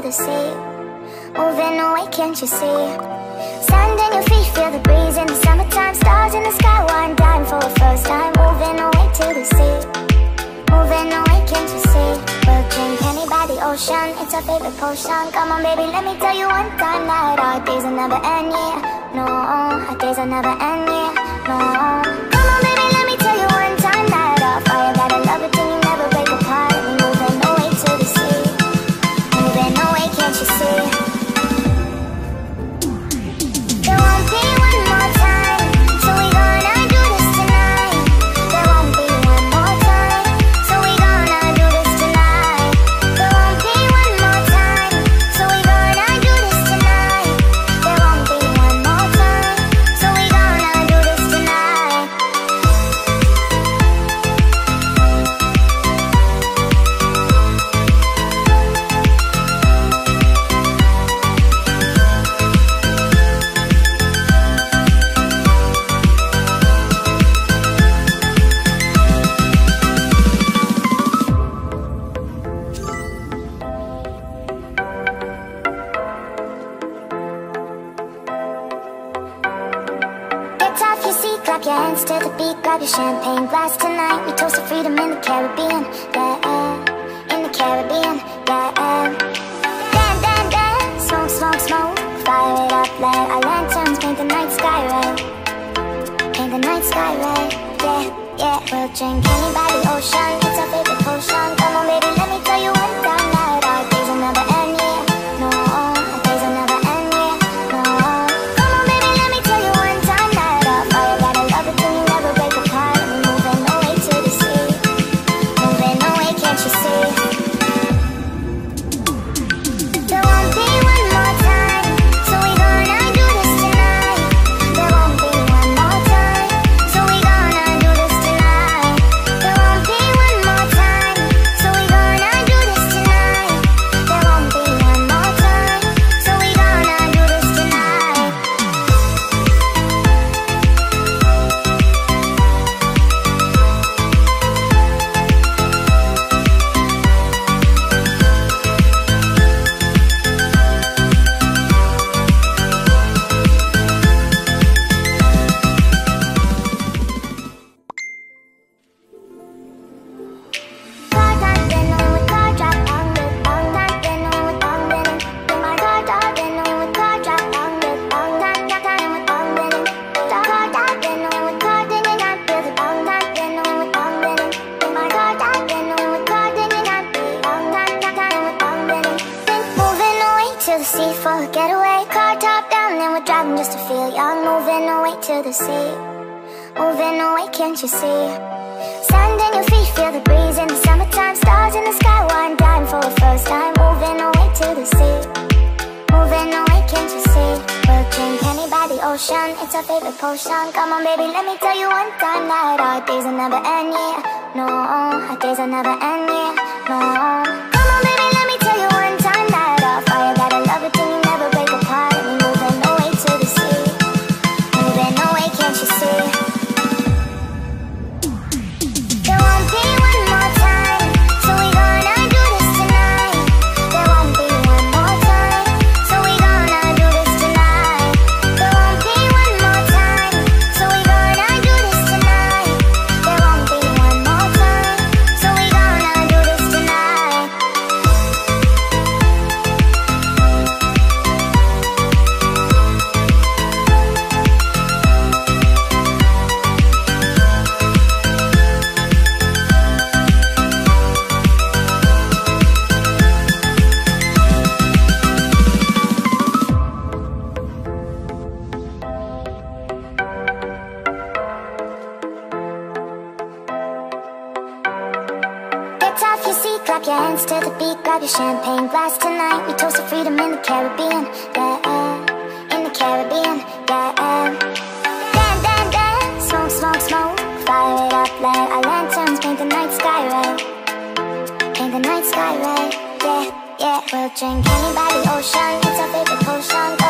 the sea. Moving away, can't you see? Sand in your feet, feel the breeze in the summertime. Stars in the sky, one dime for the first time. Moving away to the sea. Moving away, can't you see? We'll drink honey by the ocean, it's our favorite potion. Come on baby, let me tell you one time that our days will never end, yeah. No, our days will never end, yeah. No. Come on baby, let me tell you one time that our fire got a love it till you never break apart. And we're moving away to the sea. Moving away, can't you see? There won't be one more time, so we gonna do this tonight. There won't be one more time, so we gonna do this tonight. There won't be one more time, so we gonna do this tonight. There won't be one more time, so we gonna do this tonight. Get off your seat, clap your hands to the beat. Grab your champagne glass tonight. We toast to freedom in the Caribbean, yeah, in the Caribbean, yeah. Dance, dance, dance, smoke, smoke, smoke. Fire it up, let our lanterns paint the night sky red. Paint the night sky red, yeah, yeah. We'll drink honey by the ocean, it's our favorite potion. Come on baby, let me tell you one time that our days will never end, yeah. No, our days will never end, yeah. No. Come on baby, let me tell you one time that our fire got a love it till you never break apart. And we're moving away to the sea. Moving away, can't you see? There won't be one more time, so we gonna do this tonight. There won't be one more time, so we gonna do this tonight. There won't be one more time, so we gonna do this tonight. There won't be one more time, so we gonna do this tonight. Car dancing on with car drop down, dancing on with bending. In my car dancing on with car drop down, dancing with bending. Car dancing on with car dinging at the dancing on with bending. In my car dancing on with car dinging at the dancing with bending. Moving away to the sea for a getaway. Car top down and we're driving just to feel young. Moving away to the sea. Moving away, can't you see? Sand in your feet, feel the breeze in the summertime. Stars in the sky, one dime for the first time. Moving away to the sea. Moving away, can't you see? We'll drink honey by the ocean, it's our favorite potion. Come on baby, let me tell you one time that our days will never end, yeah. No, our days will never end, yeah. No. Come on baby, let me tell you one time that our fire got a love it till you never break apart. And we're moving away to the sea. Moving away, can't you see? There won't be one more time, so we gonna do this tonight. There won't be one more time, so we gonna do this tonight. There won't be one more time, so we gonna do this tonight. There won't be one more time, so we gonna do this tonight. Get off your seat, clap your hands to the beat. Grab your champagne glass tonight. We toast to freedom in the Caribbean, yeah, in the Caribbean, yeah. Dance, dance, dance, smoke, smoke, smoke. Fire it up, let our lanterns paint the night sky red. Paint the night sky red, yeah, yeah. We'll drink honey by the ocean, it's our favorite potion.